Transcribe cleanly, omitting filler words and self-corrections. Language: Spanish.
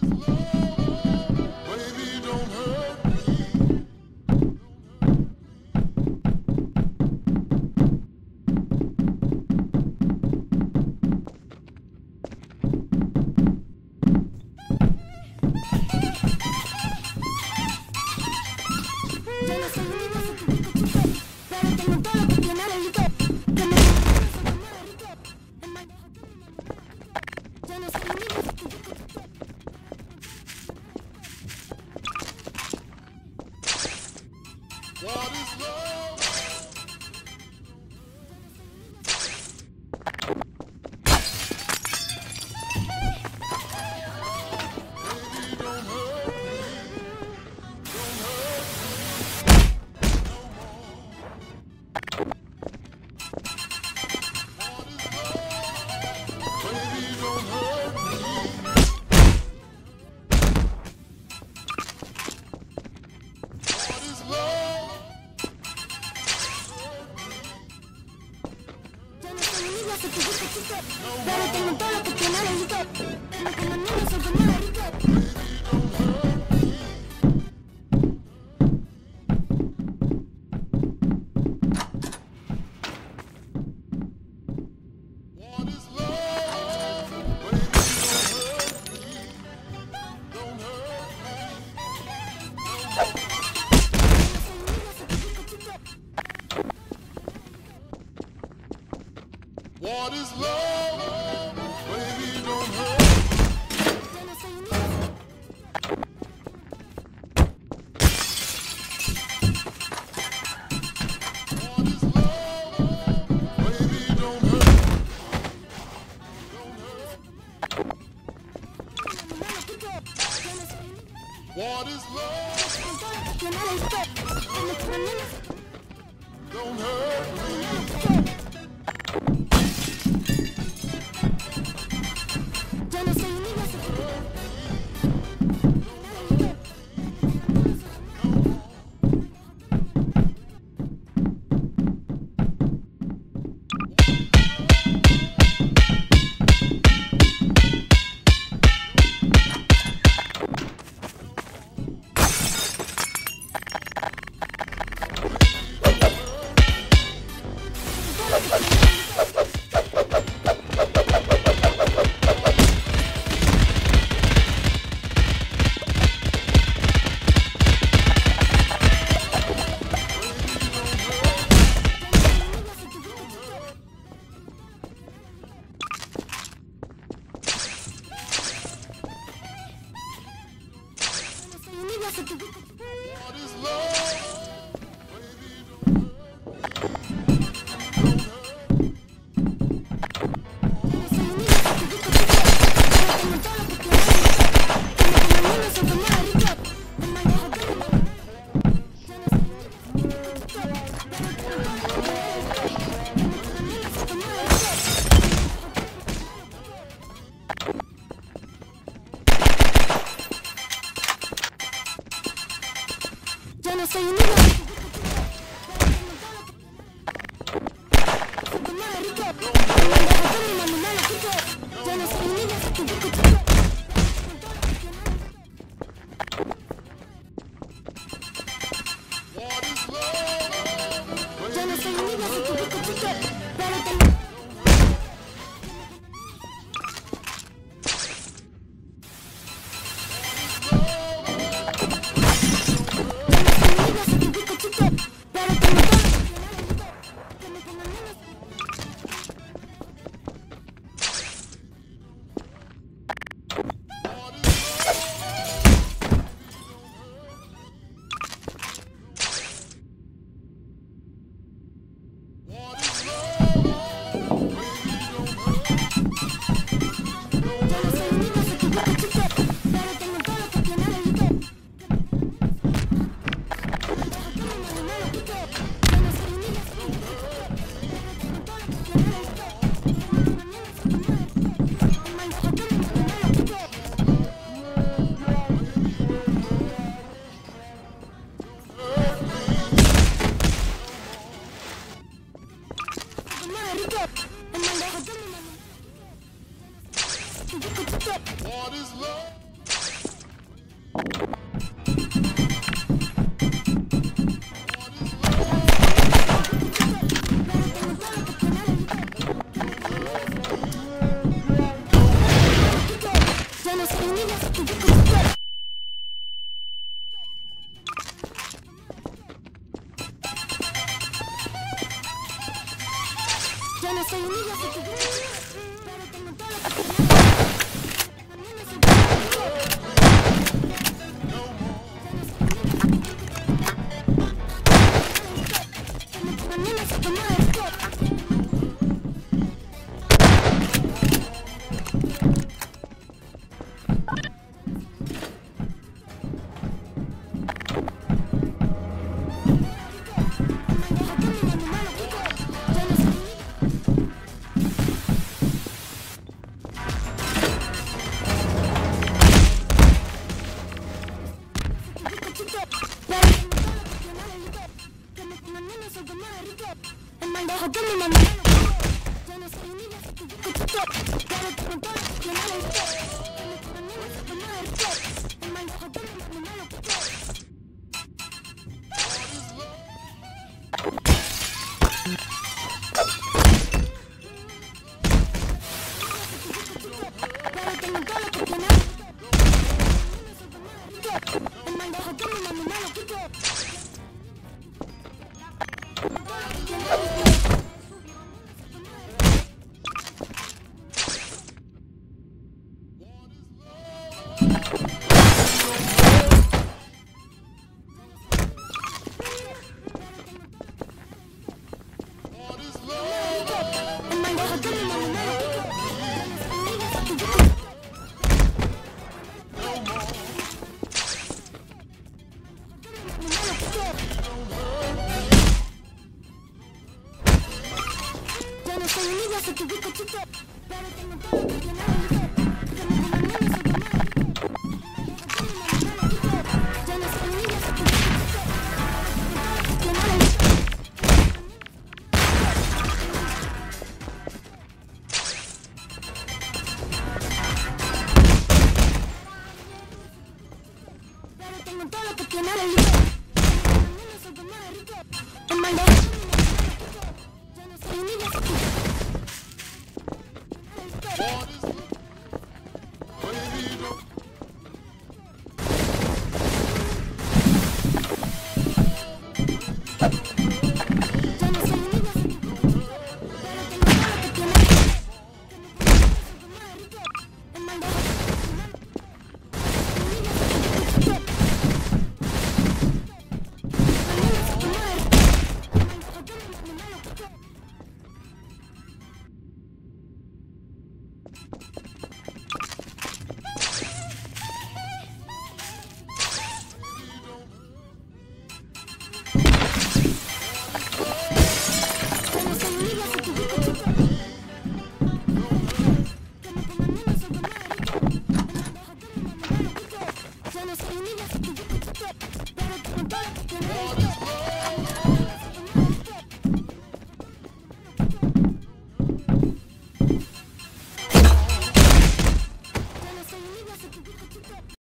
Pero tengo todo lo que tú necesitas. Lo que no necesito es nada rico. What is love? Baby, don't hurt. What is love? Baby, don't hurt. What is love? Don't hurt me. What is love? Yo no soy un niño. Yo no soy un niño. Pero tengo Ya no soy niña, soy tu cuerpo. Ya no soy niña, soy tu cuerpo. Pero tengo todo lo que el maldejo que mi mamá ya no soy niña, soy tu cuchito. Claro, tengo todo lo que no le gustó. El maldejo que mi mamá lo quitó. Claro, tengo todo lo que no le gustó. El maldejo que mi mamá lo quitó. El maldejo que mi mamá lo quitó. Ya no soy niña, soy tu bizcochito. Pero tengo todo lo que no le ya no soy niña, soy tu bizcochito. Que no le pero tengo todo lo que tiene el libro. El maldejo. Ya no soy niña, soy tu What is